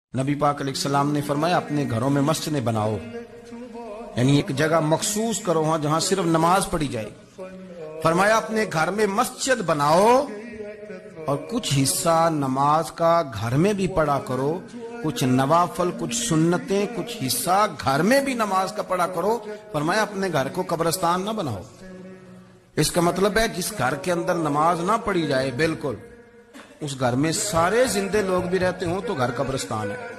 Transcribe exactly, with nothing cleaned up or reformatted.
नबी पाक अलैहिस्सलाम ने फरमाया अपने घरों में मस्जिदें बनाओ, यानी एक जगह मखसूस करो वहां जहां सिर्फ नमाज पढ़ी जाए। फरमाया अपने घर में मस्जिद बनाओ और कुछ हिस्सा नमाज का घर में भी पढ़ा करो, कुछ नवाफल, कुछ सुन्नतें, कुछ हिस्सा घर में भी नमाज का पढ़ा करो। फरमाया अपने घर को कब्रिस्तान ना बनाओ। इसका मतलब है जिस घर के अंदर नमाज ना पढ़ी जाए बिल्कुल, उस घर में सारे जिंदे लोग भी रहते हो तो घर कब्रिस्तान है।